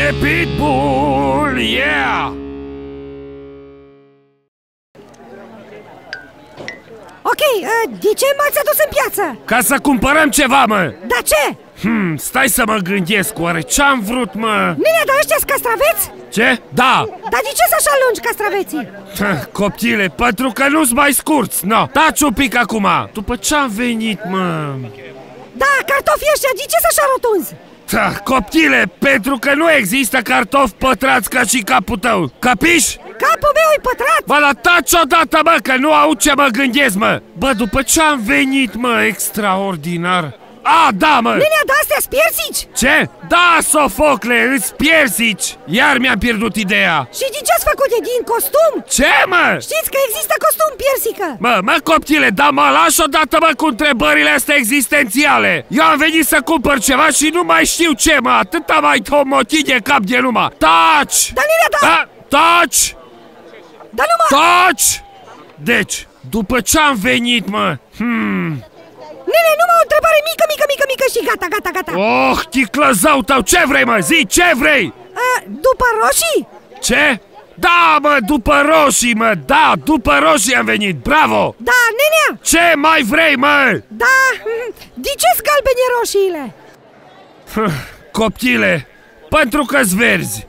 de Pitbull, yeah! Ok, de ce m-ați adus în piață? Ca să cumpărăm ceva, mă! Da ce? Stai să mă gândesc, oare ce-am vrut, mă? Nenea, dar ăștia-s castraveți? Ce? Da! Dar de ce să așa lungi castraveții? Copchile, pentru că nu-s mai scurți, no. Taci un pic acum! După ce-am venit, mă? Da, cartofii ăștia, de ce să așa rotunzi? Copchile, pentru că nu există cartofi pătrați ca și capul tău, capiși? Capul meu e pătrat! Bă, la taci odată, mă, că nu aud ce mă gândesc, mă! Bă, după ce-am venit, mă, extraordinar! A, da, mă! Nenea, da, astea-s piersici? Ce? Da, Sofocle, îți piersici! Iar mi-am pierdut ideea! Și de ce-ați făcut? E din costum? Ce, mă? Știți că există costum piersică! Mă, copchile, dar mă lași odată, mă, cu întrebările astea existențiale! Eu am venit să cumpăr ceva și nu mai știu ce, mă! Atâta mai homotine cap de numai! Taci! Da, nenea, da! Taci! Da, numai! Taci! Deci, după ce am venit, mă, Nene, numai o întrebare mică și gata. Oh, chiclăzău tău, ce vrei, mă? Zi, ce vrei? După roșii? Ce? Da, mă, după roșii, mă, da, după roșii am venit, bravo! Da, nenea! Ce mai vrei, mă? Da, de ce-s galbene roșiile? Copchile, pentru că-s verzi.